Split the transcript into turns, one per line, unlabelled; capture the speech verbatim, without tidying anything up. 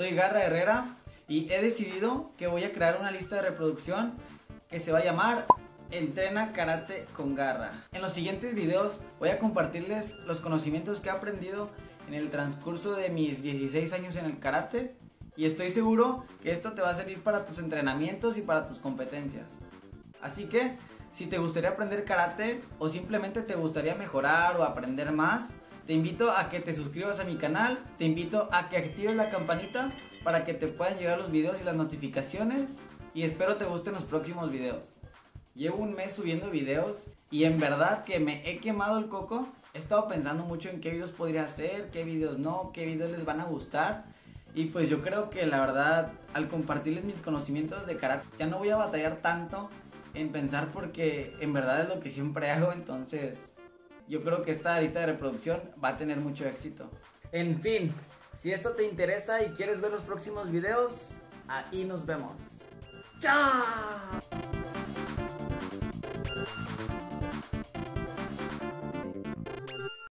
soy Garra Herrera y he decidido que voy a crear una lista de reproducción que se va a llamar Entrena Karate con Garra. En los siguientes videos voy a compartirles los conocimientos que he aprendido en el transcurso de mis dieciséis años en el karate y estoy seguro que esto te va a servir para tus entrenamientos y para tus competencias. Así que si te gustaría aprender karate o simplemente te gustaría mejorar o aprender más, te invito a que te suscribas a mi canal, te invito a que actives la campanita para que te puedan llegar los videos y las notificaciones y espero te gusten los próximos videos. Llevo un mes subiendo videos y en verdad que me he quemado el coco. He estado pensando mucho en qué videos podría hacer, qué videos no, qué videos les van a gustar. Y pues yo creo que la verdad, al compartirles mis conocimientos de karate, ya no voy a batallar tanto en pensar porque en verdad es lo que siempre hago. Entonces yo creo que esta lista de reproducción va a tener mucho éxito. En fin, si esto te interesa y quieres ver los próximos videos, ahí nos vemos. ¡Chao!